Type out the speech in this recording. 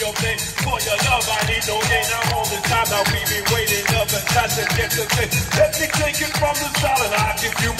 your name. For your love, I need no gain. Now all the time, now we been waiting up and time to get to say. Let me take it from the start and I'll give you